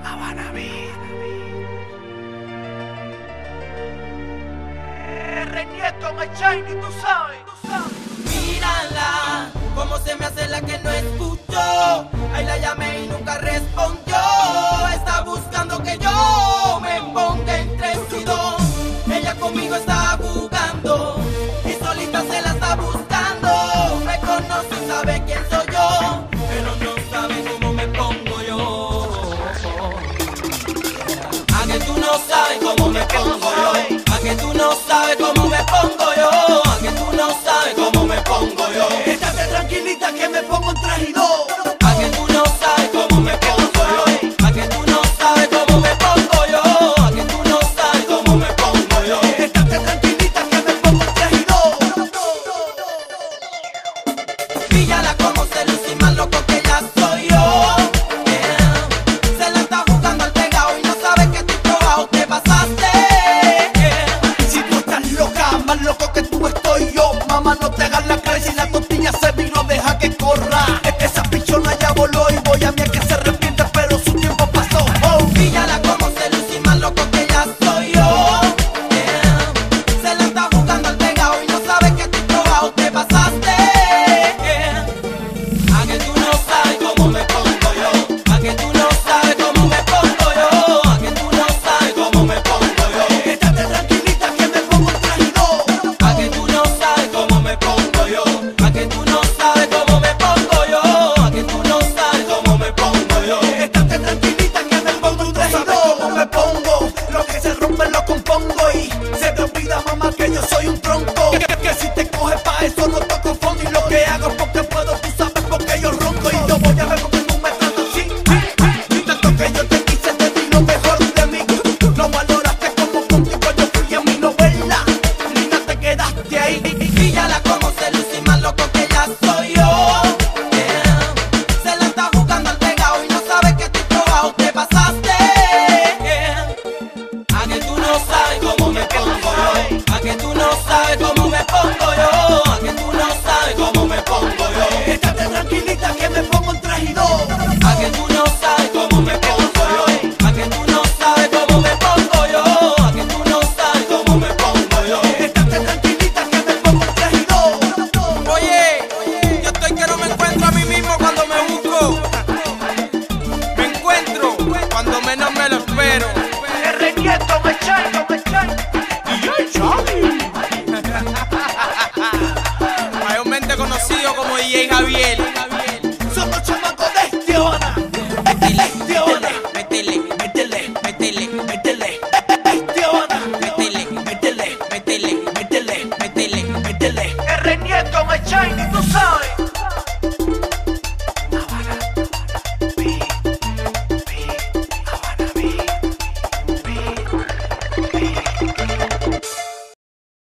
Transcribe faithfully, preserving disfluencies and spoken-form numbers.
Habana Beat. R Nieto, my Shiny, tú sabes, tú sabes. Mírala, cómo se me hace la que no escuchó. Ahí la llamé y nunca respondió. Está buscando que yo me ponga en tres y dos. Ella conmigo está jugando y solita se la está buscando. Me conoce y sabe quién soy yo, pero no sabe cómo me pongo yo. A que tú no sabes cómo me pongo yo. A que tú no sabes cómo me pongo yo. A que tú no sabes cómo me pongo yo. Estate tranquilita que me pongo en tres y dos. A que tú no sabes cómo me pongo yo. A que tú no sabes cómo me pongo yo. A que tú no sabes cómo me pongo yo. Estate tranquilita que me pongo en tres y dos. Píllala como se luce y más loco que ya soy yo. Yeah. Se la está jugando al pegado y no sabe que tú probado te pasaste. Yeah. Si tú estás loca, más loco que tú estoy yo. Mamá, no te hagas la cara y si la tortilla se vino, deja que corra. Esa pichona ya voló y voy